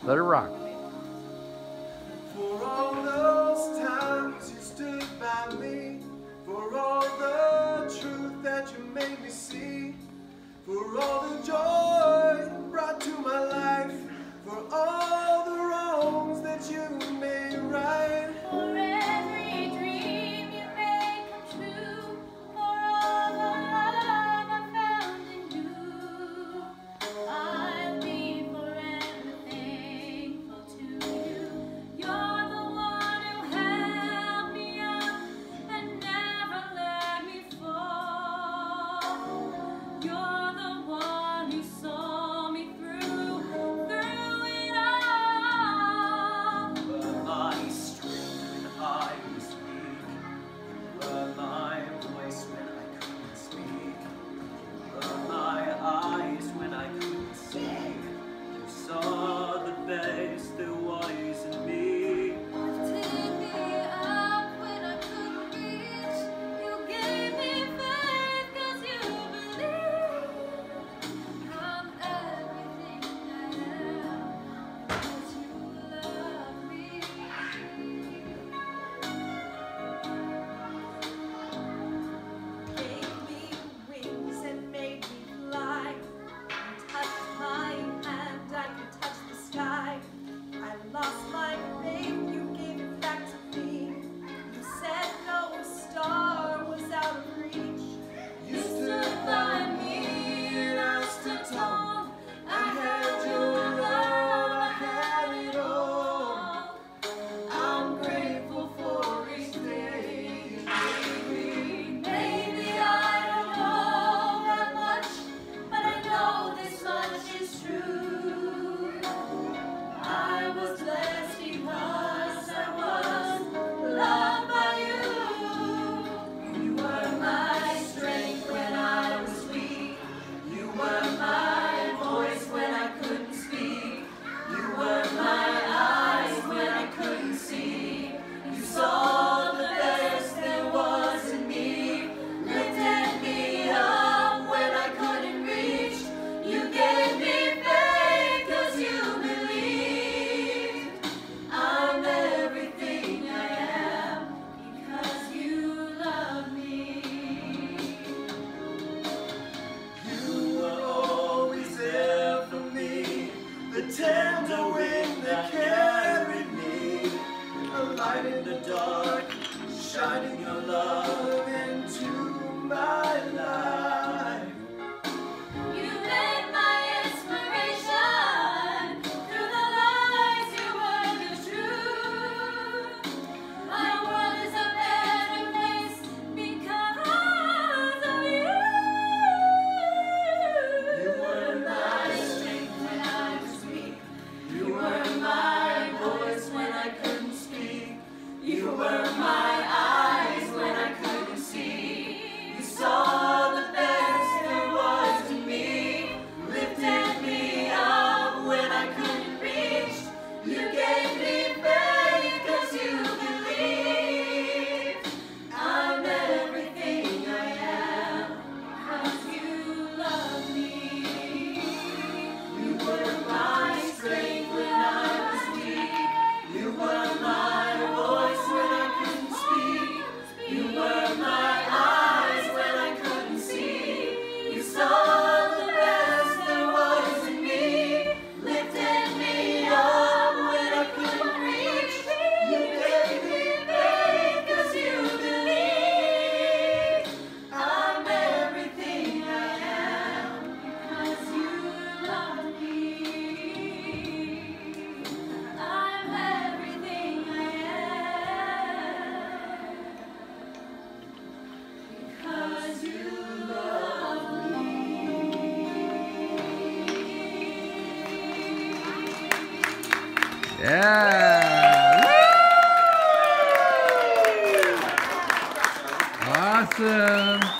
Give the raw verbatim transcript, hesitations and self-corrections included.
Let her rock. For all those times you stood by me, for all the truth that you made me see, for all the joy you brought to my life, for all the wrongs that you made right. For every dream you made come true, for all the love I found in you, I'll be forever thankful to you. You're the one who held me up and never let me fall. You're the one who saw me through, through it all. You were my strength when I was weak. You were my voice when I couldn't speak. You were my eyes when I couldn't see. You saw the best there was in me. Lifted me up when I couldn't reach. You gave me faith 'cause you believed. I'm everything I am 'cause you love me. Gave me wings and made me fly. You touched my hand, I could touch the sky. I lost my faith, you gave it back to me. You said no star was out of reach. You stood by me and I stood tall. I had your love, I had it all. I'm grateful for each day you gave me. Maybe I don't know that much, but I know this much is true. I was blessed because I was loved by you. You were my strength when I was weak. You were my voice when I couldn't speak. You were my eyes when I couldn't see. You saw the best there was in me. Lifted me up when I couldn't reach. You gave me faith 'cause you believed. I'm everything I am because you love me. You were always there for me, the tender wind that carried me, a light in the dark, shining your love into my life. You made my inspiration through the lies your word is true. My world is a better place because of you. You were My strength when I was weak. You were my voice when I couldn't speak. You were my eyes when I couldn't see. You saw the best there was in me. Lifted me up when I couldn't reach. You gave me faith 'cause you believed. I'm everything I am 'cause you love me. You were my strength when I was weak. You were my voice when I couldn't speak. You were my eyes when I couldn't see. You saw the best there was in me. Lifted me up when I couldn't reach. You gave me faith 'cause you believed. I'm everything I am because you love me. I'm everything I am because you love me. Yeah. Woo! Awesome.